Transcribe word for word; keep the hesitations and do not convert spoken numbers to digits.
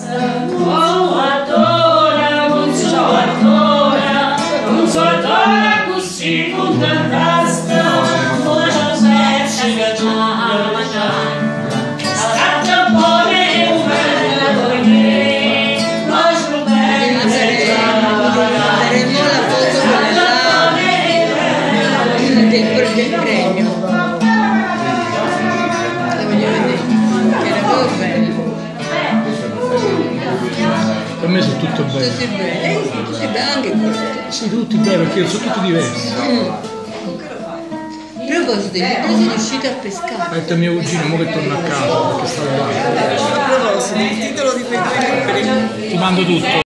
del premio. La voglio vedere, che era proprio bello. Per me sono tutto bello. Tutti belli, tutti belli anche questo. Sì, tutti belli perché sono tutti diversi. Mm. A proposito, sei riuscito a pescare? Ha detto mio cugino, mo che torna a casa perché sta là. A proposito, il titolo di quei due libri. Ti mando tutto.